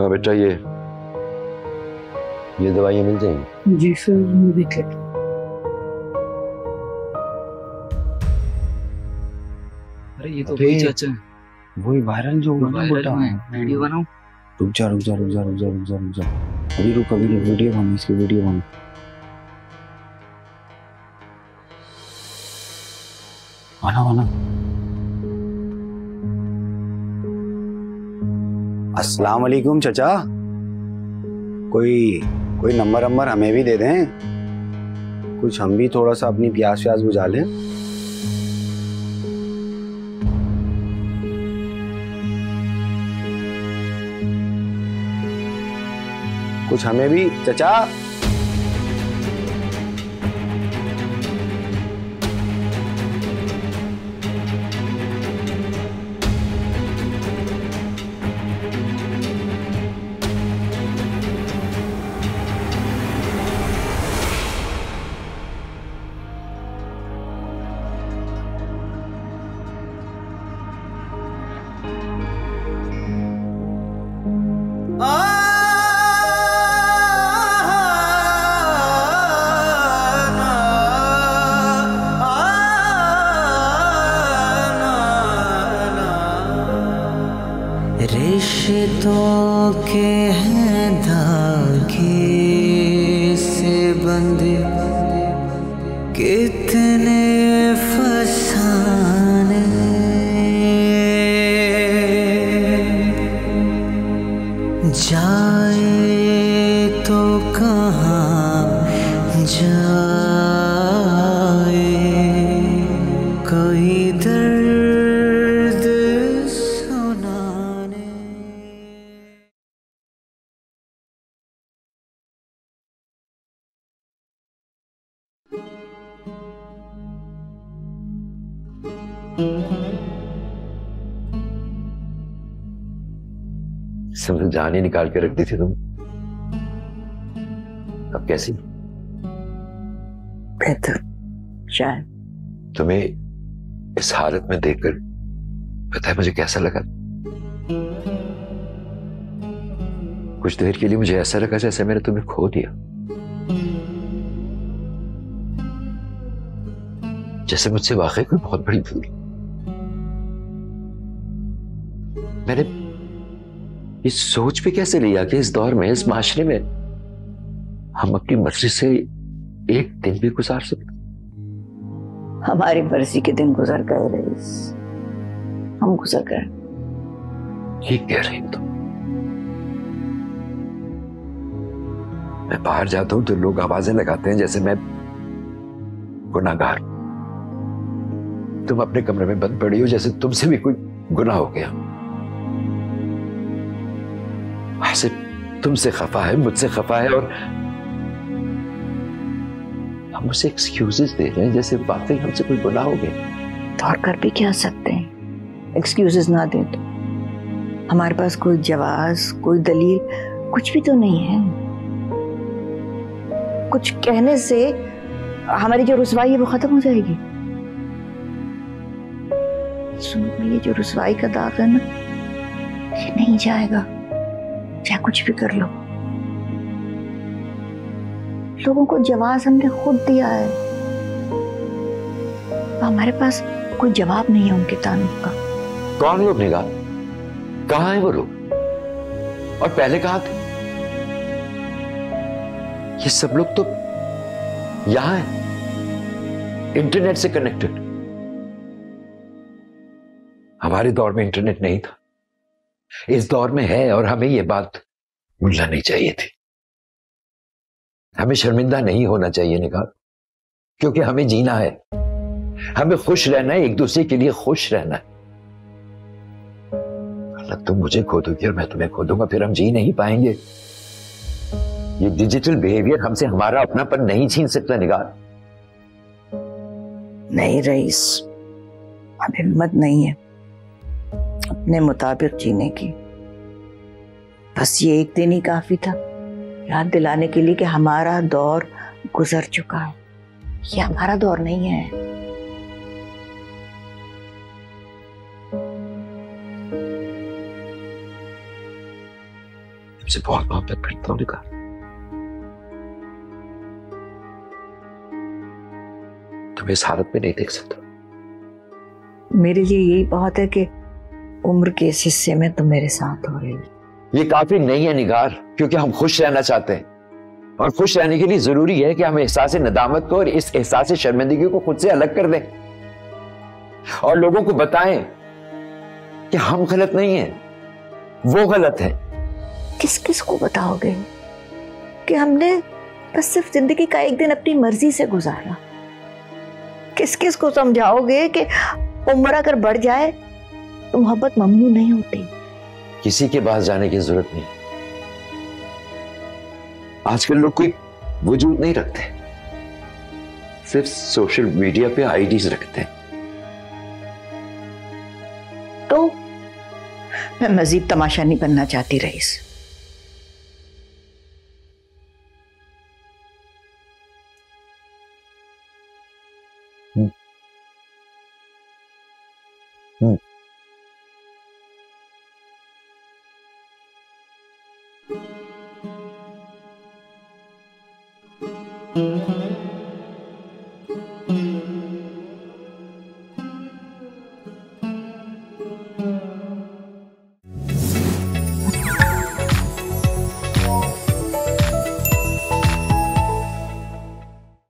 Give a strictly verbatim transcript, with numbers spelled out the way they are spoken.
हाँ बेटा, ये ये दवाइयाँ मिल जाएंगी? जी सर, देख लेते। अरे ये तो वही चाचा है, वही वायरल जो हुआ ना बेटा। वीडियो बनाओ। रुक जा रुक जा रुक जा रुक जा रुक जा रुक जा अभी रुक, अभी रुक, वीडियो बनो, इसकी वीडियो बनो। बना बना। अस्सलाम वालेकुम चाचा, कोई कोई नंबर नंबर हमें भी दे दें, कुछ हम भी थोड़ा सा अपनी प्यास व्यास बुझा लें। कुछ हमें भी चाचा। रिश्तों के हैं धागे से बंधे कितने फसाने, जाए तो कहाँ जाए, कोई दर्द सुनाने। सब जान ही निकाल के रख दी थी तुम, अब कैसी? बेहतर शायद। तुम्हें इस हालत में देखकर पता है मुझे कैसा लगा? कुछ देर के लिए मुझे ऐसा लगा जैसे मैंने तुम्हें खो दिया, जैसे मुझसे वाकई कोई बहुत बड़ी भूल। मैंने ये सोच भी कैसे लिया कि इस दौर में, इस माशरे में हम अपनी मर्जी से एक दिन भी गुजार सकते? हमारी मर्जी के दिन गुजर गए रईस, हम गुजर गए। ये कह रही हो तुम? मैं बाहर जाता हूं तो लोग आवाजें लगाते हैं जैसे मैं गुनाहगार। तुम अपने कमरे में बंद पड़ी हो जैसे तुमसे भी कोई गुनाह हो गया। ऐसे तुमसे खफा है, मुझसे खफा है, और हम मुझसे एक्सक्यूजेस दे रहे हैं जैसे वाकई हमसे कोई गुनाह हो गया। तो और कर भी क्या सकते हैं? एक्सक्यूजेस ना दे तो हमारे पास कोई जवाब, कोई दलील कुछ भी तो नहीं है। कुछ कहने से हमारी जो रुसवाई है वो खत्म हो जाएगी। सुनो, ये जो रुसवाई का दाग है ना, ये नहीं जाएगा चाहे कुछ भी कर लो। लोगों को जवाब हमने खुद दिया है, हमारे पास कोई जवाब नहीं है उनके तानुब का। कौन लोग निगाह? कहां है वो लोग? और पहले कहां थे? ये सब लोग तो यहां है, इंटरनेट से कनेक्टेड। हमारे दौर में इंटरनेट नहीं था, इस दौर में है, और हमें यह बात भूलना नहीं चाहिए थी। हमें शर्मिंदा नहीं होना चाहिए निगाह, क्योंकि हमें जीना है, हमें खुश रहना है, एक दूसरे के लिए खुश रहना है। अलग तुम मुझे खो दोगी और मैं तुम्हें खो दूंगा, फिर हम जी नहीं पाएंगे। ये डिजिटल बिहेवियर हमसे हमारा अपनापन नहीं छीन सकता निगाह। नहीं रईस, अब हिम्मत नहीं है अपने मुताबिक जीने की। बस ये एक दिन ही काफी था याद दिलाने के लिए कि हमारा दौर गुजर चुका है, ये हमारा दौर नहीं है। तुमसे बहुत मोहब्बत करता हूँ निगार। तुम्हें इस हालत में नहीं देख सकता। मेरे लिए यही बहुत है कि उम्र के इस हिस्से में तुम मेरे साथ हो रही हो। ये काफी नहीं है निगार, क्योंकि हम खुश रहना चाहते हैं, और खुश रहने के लिए जरूरी है कि हम एहसास नदामत को और इस एहसास शर्मिंदगी को खुद से अलग कर दें और लोगों को बताएं कि हम गलत नहीं हैं, वो गलत है। किस किस को बताओगे कि हमने बस सिर्फ जिंदगी का एक दिन अपनी मर्जी से गुजारा? किस किस को समझाओगे कि उम्र अगर बढ़ जाए तो मोहब्बत ममनू नहीं होती? किसी के पास जाने की जरूरत नहीं। आजकल लोग कोई वजूद नहीं रखते, सिर्फ सोशल मीडिया पे आईडीज रखते हैं। तो मैं मजीद तमाशा नहीं बनना चाहती रईस।